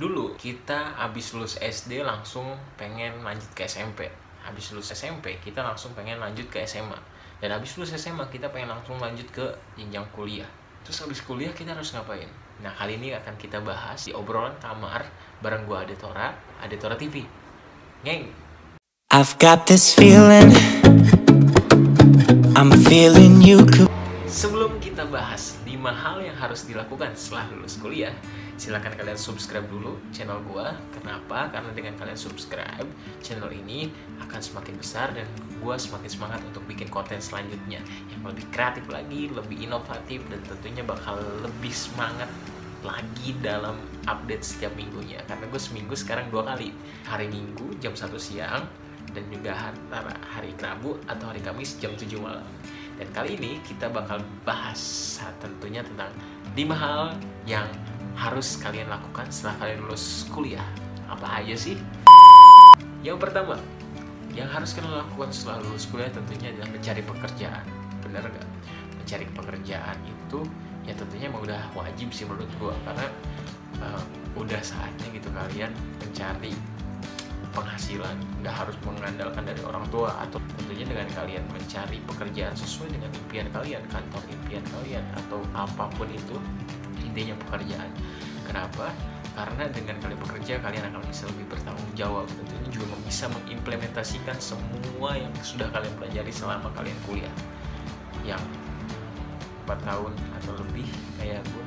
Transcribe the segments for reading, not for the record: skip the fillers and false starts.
Dulu kita habis lulus SD langsung pengen lanjut ke SMP. Habis lulus SMP kita langsung pengen lanjut ke SMA. Dan habis lulus SMA kita pengen langsung lanjut ke jenjang kuliah. Terus habis kuliah kita harus ngapain? Nah, kali ini akan kita bahas di obrolan kamar bareng gua Adetora TV. Ngeng. I've got this feeling, I'm feeling you. Sebelum kita bahas 5 hal yang harus dilakukan setelah lulus kuliah, silakan kalian subscribe dulu channel gua. Kenapa? Karena dengan kalian subscribe, channel ini akan semakin besar dan gua semakin semangat untuk bikin konten selanjutnya yang lebih kreatif lagi, lebih inovatif, dan tentunya bakal lebih semangat lagi dalam update setiap minggunya. Karena gue seminggu sekarang 2 kali, hari Minggu jam 1 siang dan juga antara hari Rabu atau hari Kamis jam 7 malam. Dan kali ini kita bakal bahas tentunya tentang 5 hal yang harus kalian lakukan setelah kalian lulus kuliah. Apa aja sih? Yang pertama, yang harus kalian lakukan setelah lulus kuliah tentunya adalah mencari pekerjaan. Bener nggak? Mencari pekerjaan itu ya tentunya emang udah wajib sih menurut gua, karena udah saatnya gitu kalian mencari penghasilan, nggak harus mengandalkan dari orang tua, atau tentunya dengan kalian mencari pekerjaan sesuai dengan impian kalian, kantor impian kalian, atau apapun itu, intinya pekerjaan. Kenapa? Karena dengan kalian bekerja, kalian akan bisa lebih bertanggung jawab, tentunya juga bisa mengimplementasikan semua yang sudah kalian pelajari selama kalian kuliah, yang 4 tahun atau lebih kayak gue.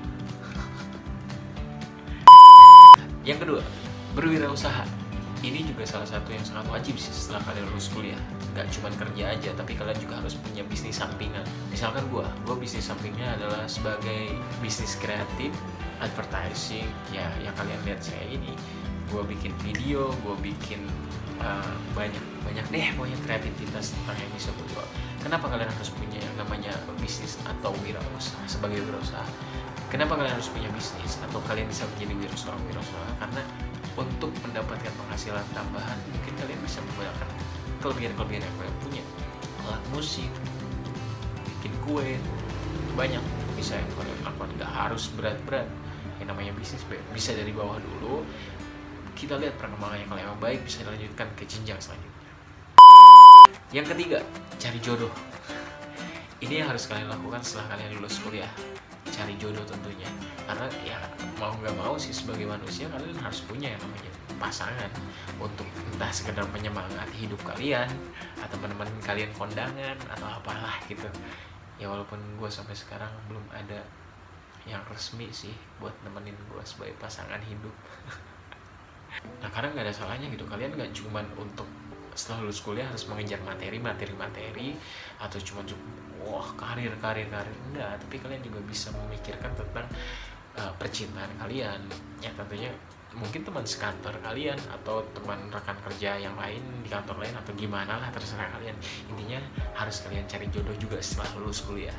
Yang kedua, berwirausaha. Ini juga salah satu yang sangat wajib sih setelah kalian lulus kuliah. Nggak cuma kerja aja, tapi kalian juga harus punya bisnis sampingan. Misalkan gue bisnis sampingnya adalah sebagai bisnis kreatif, advertising. Ya, yang kalian lihat saya ini, gue bikin video, gue bikin banyak kreativitas tentang yang bisa gue jual. Kenapa kalian harus punya yang namanya bisnis atau wirausaha? Sebagai wirausaha, kenapa kalian harus punya bisnis atau kalian bisa menjadi wirausaha? Karena untuk mendapatkan penghasilan tambahan, mungkin kalian bisa menggunakan kelebihan-kelebihan yang kalian punya. Alat musik, bikin kue, banyak bisa yang kalian lakukan. Nggak harus berat-berat. Yang namanya bisnis bisa dari bawah dulu. Kita lihat perkembangannya, kalau emang baik bisa dilanjutkan ke jenjang selanjutnya. Yang ketiga, cari jodoh. Ini yang harus kalian lakukan setelah kalian lulus kuliah. Cari jodoh tentunya, karena ya mau nggak mau sih sebagai manusia kalian harus punya yang namanya pasangan untuk entah sekedar menyemangati hidup kalian atau menemani kalian kondangan atau apalah gitu ya. Walaupun gue sampai sekarang belum ada yang resmi sih buat nemenin gue sebagai pasangan hidup. Nah, karena nggak ada salahnya gitu, kalian nggak cuman untuk setelah lulus kuliah harus mengejar materi atau cuma karir enggak, tapi kalian juga bisa memikirkan tentang percintaan kalian ya, tentunya mungkin teman sekantor kalian atau teman rekan kerja yang lain di kantor lain atau gimana lah, terserah kalian. Intinya harus kalian cari jodoh juga setelah lulus kuliah.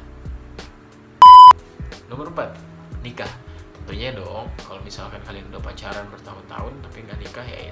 Nomor 4, nikah. Tentunya dong, kalau misalkan kalian udah pacaran bertahun-tahun tapi nggak nikah ya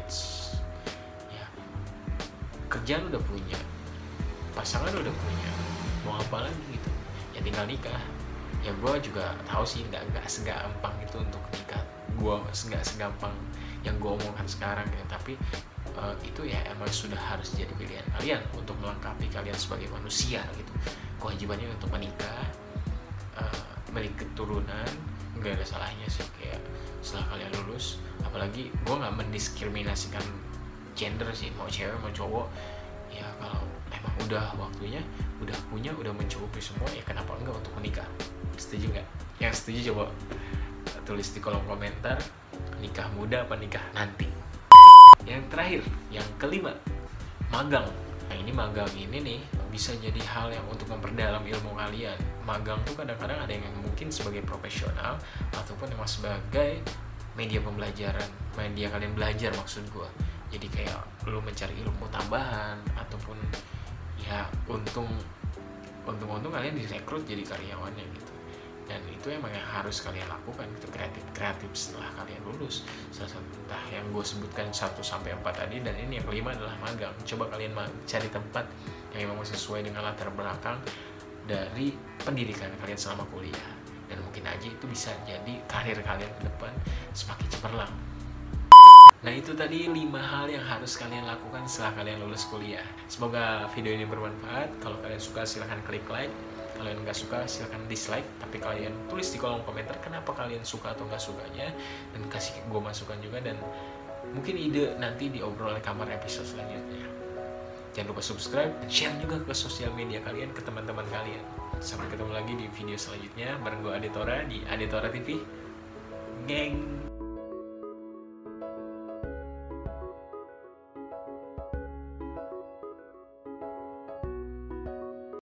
kerjaan udah punya, pasangan udah punya, mau apa lagi gitu ya, tinggal nikah. Ya gue juga tahu sih nggak segampang itu untuk nikah, gue nggak segampang yang gue omongkan sekarang ya, tapi itu ya emang sudah harus jadi pilihan kalian untuk melengkapi kalian sebagai manusia gitu. Kewajibannya untuk menikah, memiliki keturunan, nggak ada salahnya sih kayak setelah kalian lulus. Apalagi gue nggak mendiskriminasikan gender sih, mau cewek mau cowok ya, kalau emang udah waktunya, udah mencukupi semua ya kenapa enggak untuk menikah. Setuju nggak? Yang setuju coba tulis di kolom komentar, nikah muda apa nikah nanti. Yang terakhir, yang kelima, magang. Nah, ini magang ini nih bisa jadi hal yang untuk memperdalam ilmu kalian. Magang tuh kadang-kadang ada yang mungkin sebagai profesional ataupun emang sebagai media pembelajaran, media kalian belajar maksud gua. Jadi kayak lu mencari ilmu tambahan ataupun ya untung kalian direkrut jadi karyawannya gitu. Dan itu emang yang harus kalian lakukan gitu, kreatif setelah kalian lulus. Salah satu entah yang gue sebutkan 1-4 tadi, dan ini yang kelima adalah magang. Coba kalian cari tempat yang memang sesuai dengan latar belakang dari pendidikan kalian selama kuliah, dan mungkin aja itu bisa jadi karir kalian ke depan semakin cemerlang. Nah itu tadi 5 hal yang harus kalian lakukan setelah kalian lulus kuliah. Semoga video ini bermanfaat. Kalau kalian suka silahkan klik like. Kalau kalian nggak suka silahkan dislike. Tapi kalian tulis di kolom komentar kenapa kalian suka atau nggak sukanya. Dan kasih gue masukan juga. Dan mungkin ide nanti di obrolan kamar episode selanjutnya. Jangan lupa subscribe dan share juga ke sosial media kalian, ke teman-teman kalian. Sampai ketemu lagi di video selanjutnya bareng gue Adetora di Adetora TV. Geng.